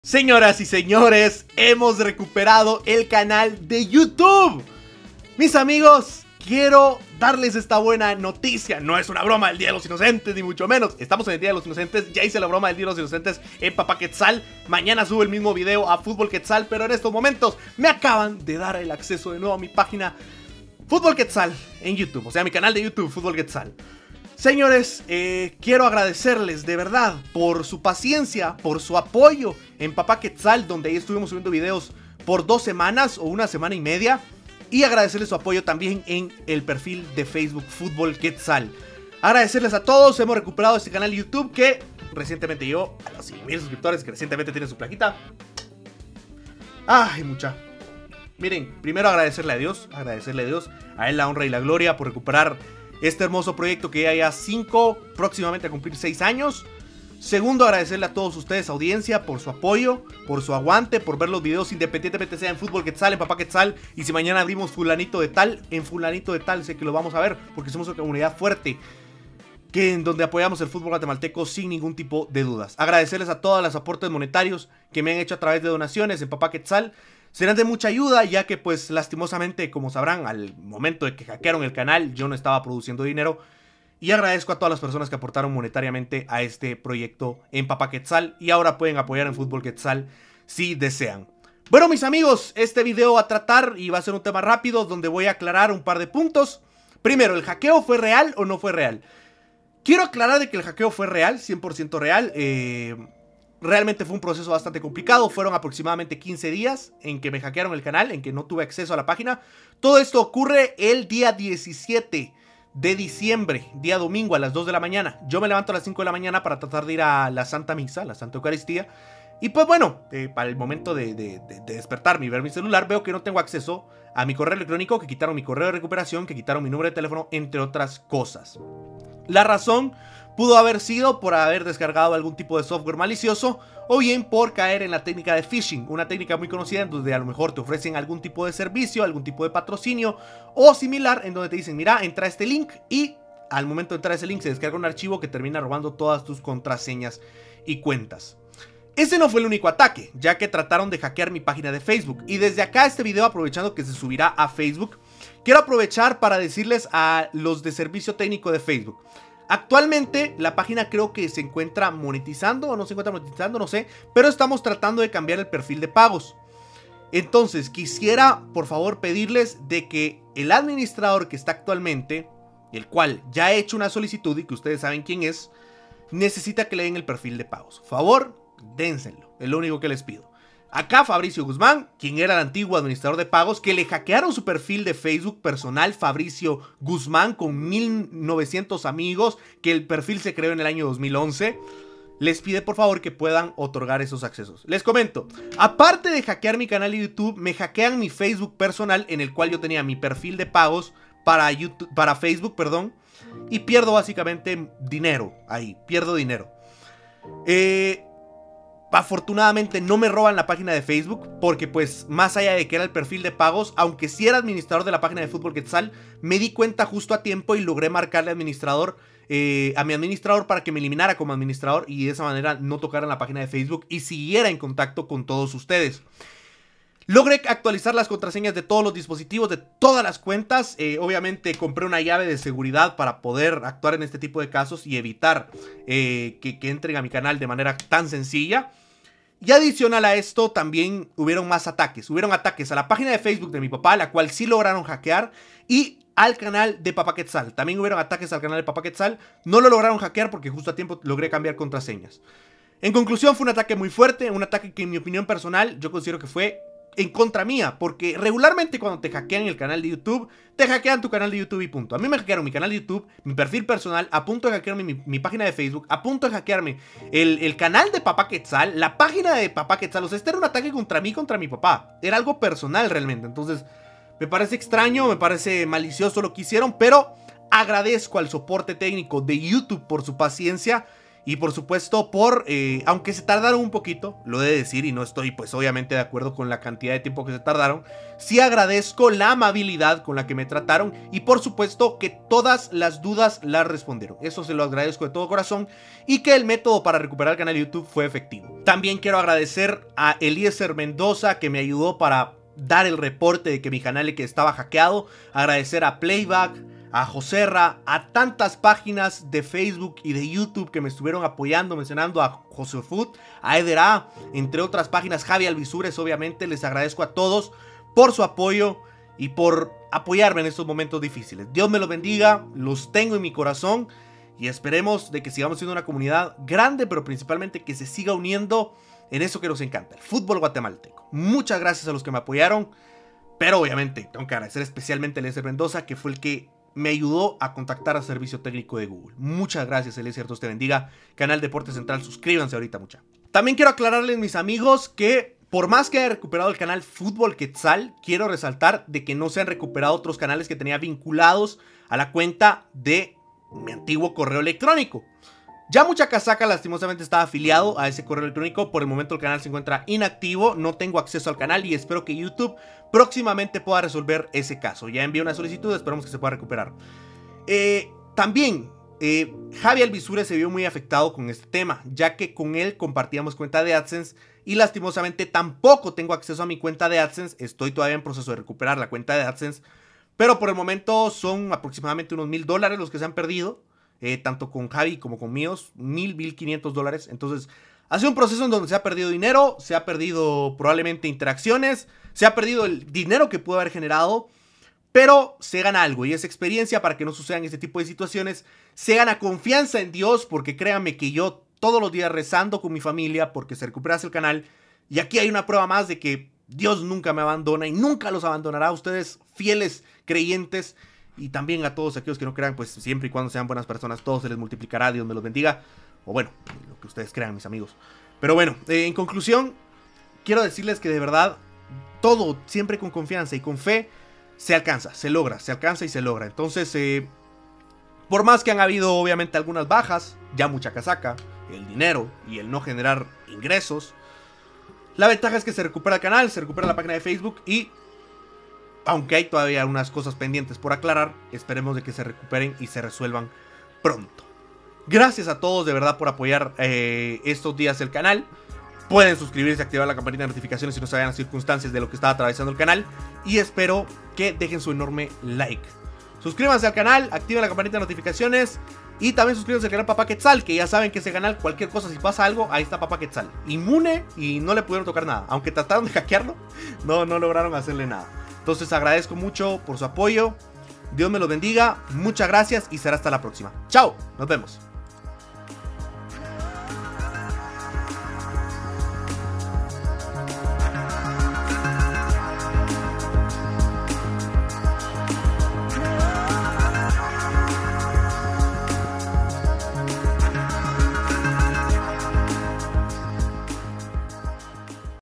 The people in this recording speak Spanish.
Señoras y señores, hemos recuperado el canal de YouTube. Mis amigos, quiero darles esta buena noticia. No es una broma del Día de los Inocentes, ni mucho menos. Estamos en el Día de los Inocentes, ya hice la broma del Día de los Inocentes en Papá Quetzal. Mañana subo el mismo video a Fútbol Quetzal, pero en estos momentos me acaban de dar el acceso de nuevo a mi página Fútbol Quetzal en YouTube. O sea, mi canal de YouTube, Fútbol Quetzal. Señores, quiero agradecerles de verdad por su paciencia, por su apoyo en Papá Quetzal, donde ahí estuvimos subiendo videos por 2 semanas o 1 semana y media. Y agradecerles su apoyo también en el perfil de Facebook Fútbol Quetzal. Agradecerles a todos, hemos recuperado este canal de YouTube que recientemente llegó a los 100,000 suscriptores, que recientemente tiene su plaquita. Ay, mucha. Miren, primero agradecerle a Dios, a Él la honra y la gloria por recuperar este hermoso proyecto que ya lleva 5, próximamente a cumplir 6 años. Segundo, agradecerle a todos ustedes, audiencia, por su apoyo, por su aguante, por ver los videos independientemente sea en Fútbol Quetzal, en Papá Quetzal. Y si mañana abrimos fulanito de tal, en fulanito de tal sé que lo vamos a ver, porque somos una comunidad fuerte, que en donde apoyamos el fútbol guatemalteco sin ningún tipo de dudas. Agradecerles a todos los aportes monetarios que me han hecho a través de donaciones en Papá Quetzal. Serán de mucha ayuda, ya que pues lastimosamente, como sabrán, al momento de que hackearon el canal yo no estaba produciendo dinero. Y agradezco a todas las personas que aportaron monetariamente a este proyecto en Papá Quetzal. Y ahora pueden apoyar en Fútbol Quetzal si desean. Bueno, mis amigos, este video va a tratar y va a ser un tema rápido donde voy a aclarar un par de puntos. Primero, ¿el hackeo fue real o no fue real? Quiero aclarar de que el hackeo fue real, 100% real. Realmente fue un proceso bastante complicado, fueron aproximadamente 15 días en que me hackearon el canal, en que no tuve acceso a la página. Todo esto ocurre el día 17 de diciembre, día domingo a las 2 de la mañana. Yo me levanto a las 5 de la mañana para tratar de ir a la Santa Misa, la Santa Eucaristía. Y pues bueno, para el momento de despertarme y ver mi celular, veo que no tengo acceso a mi correo electrónico, que quitaron mi correo de recuperación, que quitaron mi número de teléfono, entre otras cosas. La razón pudo haber sido por haber descargado algún tipo de software malicioso o bien por caer en la técnica de phishing, una técnica muy conocida en donde a lo mejor te ofrecen algún tipo de servicio, algún tipo de patrocinio o similar, en donde te dicen, mira, entra a este link y al momento de entrar a ese link se descarga un archivo que termina robando todas tus contraseñas y cuentas. Ese no fue el único ataque, ya que trataron de hackear mi página de Facebook. Y desde acá este video, aprovechando que se subirá a Facebook, quiero aprovechar para decirles a los de servicio técnico de Facebook. Actualmente la página creo que se encuentra monetizando o no se encuentra monetizando, no sé, pero estamos tratando de cambiar el perfil de pagos. Entonces quisiera por favor pedirles de que el administrador que está actualmente, el cual ya ha hecho una solicitud y que ustedes saben quién es, necesita que le den el perfil de pagos. Por favor, dénselo, es lo único que les pido. Acá Fabricio Guzmán, quien era el antiguo administrador de pagos, que le hackearon su perfil de Facebook personal, Fabricio Guzmán, con 1900 amigos, que el perfil se creó en el año 2011, les pide por favor que puedan otorgar esos accesos. Les comento, aparte de hackear mi canal de YouTube, me hackean mi Facebook personal, en el cual yo tenía mi perfil de pagos para Facebook, perdón, y pierdo básicamente dinero ahí, pierdo dinero. Afortunadamente no me roban la página de Facebook, porque pues más allá de que era el perfil de pagos, aunque sí era administrador de la página de Fútbol Quetzal, me di cuenta justo a tiempo y logré marcarle a mi administrador para que me eliminara como administrador y de esa manera no tocara la página de Facebook y siguiera en contacto con todos ustedes. Logré actualizar las contraseñas de todos los dispositivos, de todas las cuentas. Obviamente compré una llave de seguridad para poder actuar en este tipo de casos y evitar que entren a mi canal de manera tan sencilla. Y adicional a esto también hubieron más ataques. Hubieron ataques a la página de Facebook de mi papá, la cual sí lograron hackear, y al canal de Papá Quetzal. También hubieron ataques al canal de Papá Quetzal. No lo lograron hackear porque justo a tiempo logré cambiar contraseñas. En conclusión, fue un ataque muy fuerte, un ataque que en mi opinión personal yo considero que fue en contra mía, porque regularmente cuando te hackean el canal de YouTube, te hackean tu canal de YouTube y punto. A mí me hackearon mi canal de YouTube, mi perfil personal, a punto de hackearme mi página de Facebook, a punto de hackearme el canal de Papá Quetzal, la página de Papá Quetzal. O sea, este era un ataque contra mí, contra mi papá. Era algo personal realmente. Entonces, me parece extraño, me parece malicioso lo que hicieron, pero agradezco al soporte técnico de YouTube por su paciencia Y por supuesto aunque se tardaron un poquito, lo he de decir y no estoy pues obviamente de acuerdo con la cantidad de tiempo que se tardaron, sí agradezco la amabilidad con la que me trataron y por supuesto que todas las dudas las respondieron. Eso se lo agradezco de todo corazón y que el método para recuperar el canal de YouTube fue efectivo. También quiero agradecer a Eliezer Mendoza que me ayudó para dar el reporte de que mi canal estaba hackeado. Agradecer a Playback, a Joserra, a tantas páginas de Facebook y de YouTube que me estuvieron apoyando, mencionando a Josefood, a Edera, entre otras páginas, Javi Alvisures, obviamente. Les agradezco a todos por su apoyo y por apoyarme en estos momentos difíciles. Dios me los bendiga, los tengo en mi corazón y esperemos de que sigamos siendo una comunidad grande, pero principalmente que se siga uniendo en eso que nos encanta, el fútbol guatemalteco. Muchas gracias a los que me apoyaron, pero obviamente tengo que agradecer especialmente a Eliezer Mendoza, que fue el que me ayudó a contactar al servicio técnico de Google. Muchas gracias, Eliezer, Dios te bendiga. Canal Deporte Central, suscríbanse ahorita, mucha. También quiero aclararles, mis amigos, que por más que haya recuperado el canal Fútbol Quetzal, quiero resaltar de que no se han recuperado otros canales que tenía vinculados a la cuenta de mi antiguo correo electrónico. Ya Mucha Casaca lastimosamente estaba afiliado a ese correo electrónico. Por el momento el canal se encuentra inactivo, no tengo acceso al canal y espero que YouTube próximamente pueda resolver ese caso. Ya envié una solicitud, esperamos que se pueda recuperar. También Javi Alvisures se vio muy afectado con este tema, ya que con él compartíamos cuenta de AdSense y lastimosamente tampoco tengo acceso a mi cuenta de AdSense. Estoy todavía en proceso de recuperar la cuenta de AdSense, pero por el momento son aproximadamente unos $1000 los que se han perdido. Tanto con Javi como con míos, $1500. Entonces ha sido un proceso en donde se ha perdido dinero, se ha perdido probablemente interacciones, se ha perdido el dinero que pudo haber generado, pero se gana algo y es experiencia para que no sucedan este tipo de situaciones. Se gana confianza en Dios, porque créanme que yo todos los días rezando con mi familia porque se recuperase el canal, y aquí hay una prueba más de que Dios nunca me abandona y nunca los abandonará a ustedes, fieles creyentes. Y también a todos aquellos que no crean, pues siempre y cuando sean buenas personas, todo se les multiplicará, Dios me los bendiga. O bueno, lo que ustedes crean, mis amigos. Pero bueno, en conclusión, quiero decirles que de verdad, todo siempre con confianza y con fe, se alcanza, se logra, se alcanza y se logra. Entonces, por más que han habido obviamente algunas bajas, ya Mucha Casaca, el dinero y el no generar ingresos, la ventaja es que se recupera el canal, se recupera la página de Facebook y aunque hay todavía unas cosas pendientes por aclarar, esperemos de que se recuperen y se resuelvan pronto. Gracias a todos de verdad por apoyar estos días el canal. Pueden suscribirse y activar la campanita de notificaciones si no saben las circunstancias de lo que está atravesando el canal. Y espero que dejen su enorme like. Suscríbanse al canal, activen la campanita de notificaciones. Y también suscríbanse al canal Papá Quetzal, que ya saben que ese canal, cualquier cosa, si pasa algo, ahí está Papá Quetzal. Inmune y no le pudieron tocar nada. Aunque trataron de hackearlo, no lograron hacerle nada. Entonces agradezco mucho por su apoyo. Dios me los bendiga. Muchas gracias y será hasta la próxima. Chao, nos vemos.